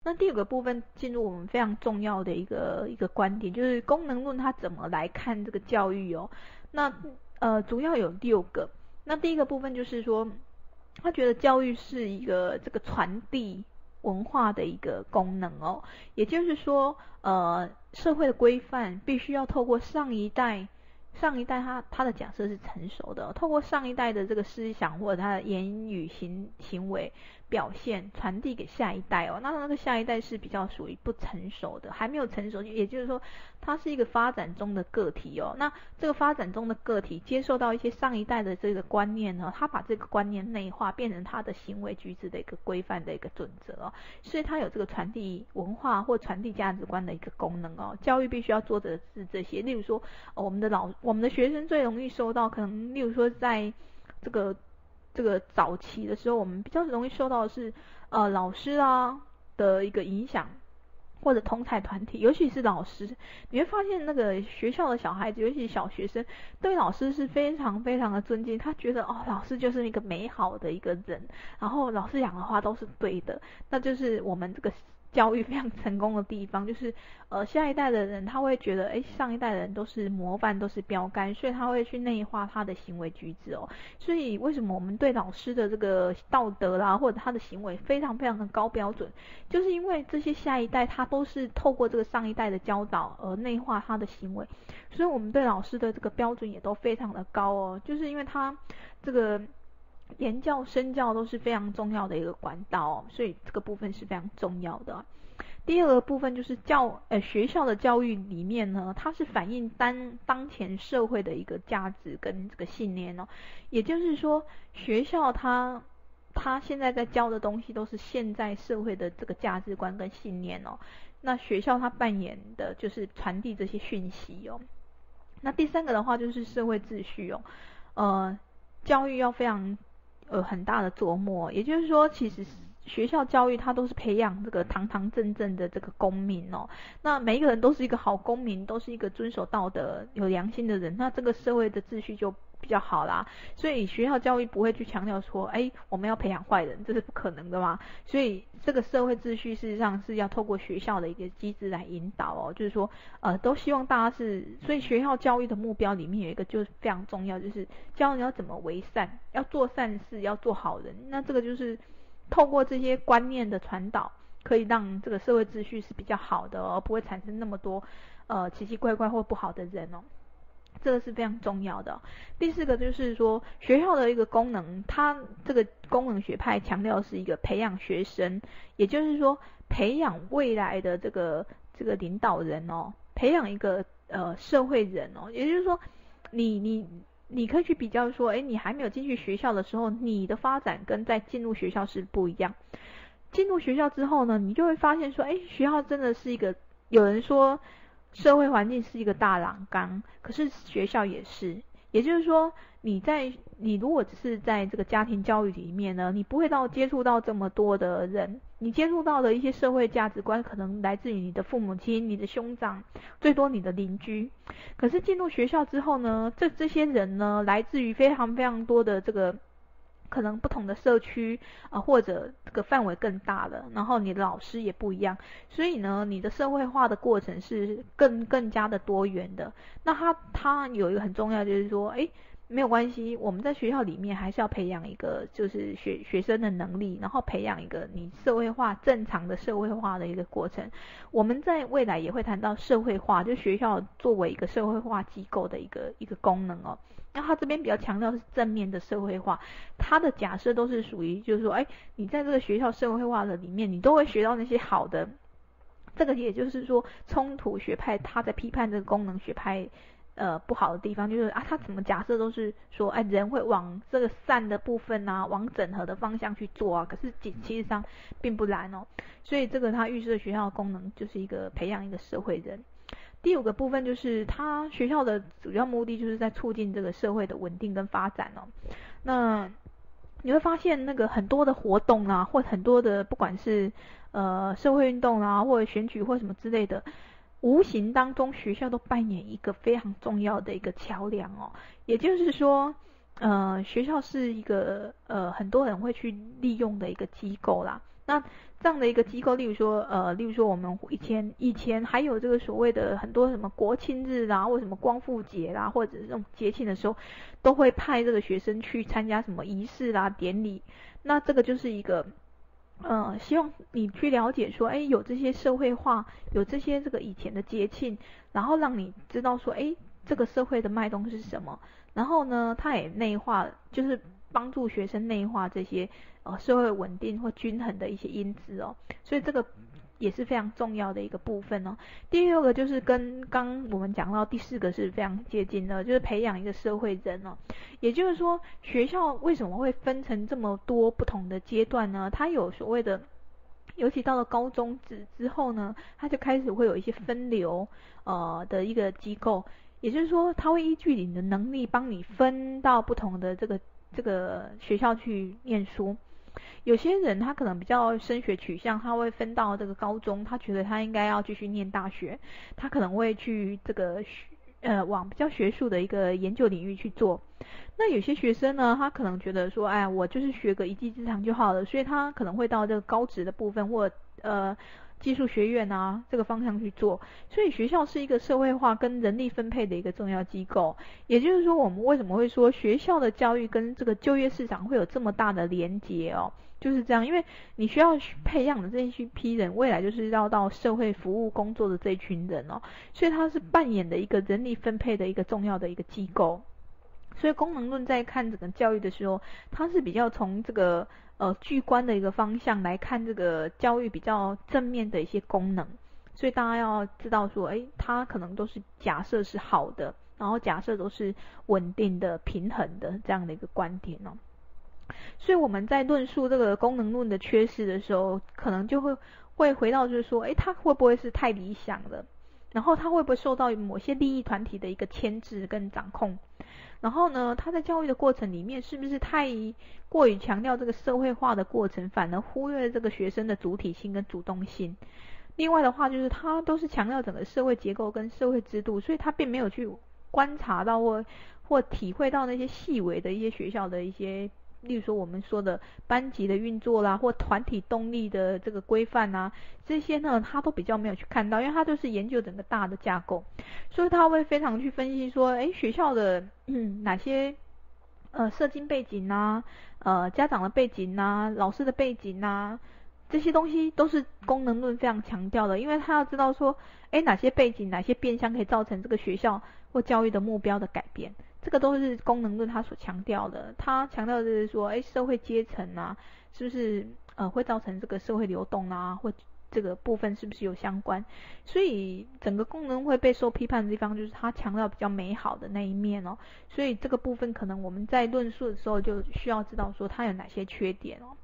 那第五个部分进入我们非常重要的一个观点，就是功能论它怎么来看这个教育哦。那主要有6个。那第一个部分就是说，他觉得教育是一个这个传递文化的一个功能哦，也就是说，社会的规范必须要透过上一代他的假设是成熟的，透过上一代的这个思想或者他的言语行为表现传递给下一代哦。那个下一代是比较属于不成熟的，还没有成熟，也就是说它是一个发展中的个体哦。那这个发展中的个体接受到一些上一代的这个观念呢，他把这个观念内化，变成他的行为举止的一个规范的一个准则哦。所以他有这个传递文化或传递价值观的一个功能哦。教育必须要做的是这些，例如说，我们的学生最容易受到，可能例如说在这个早期的时候，我们比较容易受到的是老师啊的一个影响，或者同侪团体，尤其是老师，你会发现那个学校的小孩子，尤其是小学生，对老师是非常非常的尊敬，他觉得老师就是一个美好的一个人，然后老师讲的话都是对的，那就是我们这个教育非常成功的地方，就是下一代的人他会觉得上一代的人都是模范，都是标杆，所以他会去内化他的行为举止哦。所以为什么我们对老师的这个道德啦，或者他的行为非常非常的高标准，就是因为这些下一代他都是透过这个上一代的教导而内化他的行为，所以我们对老师的这个标准也都非常的高哦，就是因为他这个言教身教都是非常重要的一个管道哦，所以这个部分是非常重要的。第二个部分就是学校的教育里面呢，它是反映当前社会的一个价值跟这个信念哦，也就是说学校它现在在教的东西都是现在社会的这个价值观跟信念哦，那学校它扮演的就是传递这些讯息哦。那第三个的话就是社会秩序哦，教育要非常很大的琢磨，也就是说其实学校教育它都是培养这个堂堂正正的这个公民哦，那每一个人都是一个好公民，都是一个遵守道德有良心的人，那这个社会的秩序就比较好啦。所以学校教育不会去强调说我们要培养坏人，这是不可能的嘛。所以这个社会秩序事实上是要透过学校的一个机制来引导哦，就是说都希望大家所以学校教育的目标里面有一个就是非常重要，就是教你要怎么为善，要做善事，要做好人。那这个就是透过这些观念的传导，可以让这个社会秩序是比较好的哦，不会产生那么多奇奇怪怪或不好的人哦，这个是非常重要的哦。第四个就是说学校的一个功能，它这个功能学派强调是一个培养学生，也就是说培养未来的这个领导人哦，培养一个社会人哦，也就是说你可以去比较说，你还没有进去学校的时候，你的发展跟在进入学校是不一样。进入学校之后呢，你就会发现说，学校真的是一个，有人说社会环境是一个大染缸，可是学校也是。也就是说，你如果只是在这个家庭教育里面呢，你不会接触到这么多的人，你接触到的一些社会价值观可能来自于你的父母亲、你的兄长，最多你的邻居。可是进入学校之后呢，这些人呢，来自于非常非常多的这个可能不同的社区或者这个范围更大了，然后你的老师也不一样，所以呢，你的社会化的过程是更加的多元的。那它有一个很重要，就是说，没有关系，我们在学校里面还是要培养一个就是学生的能力，然后培养一个你社会化正常的社会化的一个过程。我们在未来也会谈到社会化，就学校作为一个社会化机构的一个功能哦。那他这边比较强调是正面的社会化，他的假设都是属于就是说，你在这个学校社会化的里面，你都会学到那些好的。这个也就是说，冲突学派他在批判这个功能学派不好的地方，就是他怎么假设都是说，人会往这个善的部分啊，往整合的方向去做啊，可是其实上并不然哦。所以这个他预设学校的功能就是一个培养一个社会人。第五个部分就是他学校的主要目的就是在促进这个社会的稳定跟发展哦。那你会发现那个很多的活动啊，或很多的不管是社会运动啊，或者选举或什么之类的，无形当中学校都扮演一个非常重要的一个桥梁哦。也就是说学校是一个很多人会去利用的一个机构啦。 那这样的一个机构，例如说我们以前还有这个所谓的很多什么国庆日啦，或什么光复节啦，或者是这种节庆的时候，都会派这个学生去参加什么仪式啦、典礼。那这个就是一个希望你去了解说，有这些社会化，有这些这个以前的节庆，然后让你知道说，这个社会的脉动是什么。然后呢，它也内化，就是帮助学生内化这些社会稳定或均衡的一些因子哦。所以这个也是非常重要的一个部分哦。第六个就是跟刚我们讲到第4个是非常接近的，就是培养一个社会人哦。也就是说，学校为什么会分成这么多不同的阶段呢？它有所谓的，尤其到了高中之后呢，它就开始会有一些分流的一个机构。也就是说，它会依据你的能力帮你分到不同的这个学校去念书。有些人他可能比较升学取向，他会分到这个高中，他觉得他应该要继续念大学，他可能会去这个往比较学术的一个研究领域去做。那有些学生呢，他可能觉得说，我就是学个一技之长就好了，所以他可能会到这个高职的部分或技术学院啊这个方向去做。所以学校是一个社会化跟人力分配的一个重要机构。也就是说，我们为什么会说学校的教育跟这个就业市场会有这么大的连结哦？就是这样，因为你需要培养的这一批人，未来就是要到社会服务工作的这一群人哦，所以它是扮演的一个人力分配的一个重要的一个机构。所以功能论在看整个教育的时候，它是比较从这个巨观的一个方向来看这个教育比较正面的一些功能。所以大家要知道说，它可能都是假设是好的，然后假设都是稳定的、平衡的这样的一个观点哦。所以我们在论述这个功能论的缺失的时候，可能就会回到就是说，它会不会是太理想了？然后它会不会受到某些利益团体的一个牵制跟掌控？然后呢，它在教育的过程里面是不是太过于强调这个社会化的过程，反而忽略了这个学生的主体性跟主动性？另外的话，就是它都是强调整个社会结构跟社会制度，所以它并没有去观察到或体会到那些细微的一些学校的一些，例如说我们说的班级的运作啦，或团体动力的这个规范啊，这些呢他都比较没有去看到，因为他就是研究整个大的架构，所以他会非常去分析说，学校的哪些社经背景啊，家长的背景啊，老师的背景啊，这些东西都是功能论非常强调的，因为他要知道说，哪些背景、哪些变相可以造成这个学校或教育的目标的改变。这个都是功能论他所强调的，他强调的是说，社会阶层啊，是不是会造成这个社会流动啊，或这个部分是不是有相关？所以整个功能会被受批判的地方，就是他强调比较美好的那一面哦。所以这个部分可能我们在论述的时候就需要知道说它有哪些缺点哦。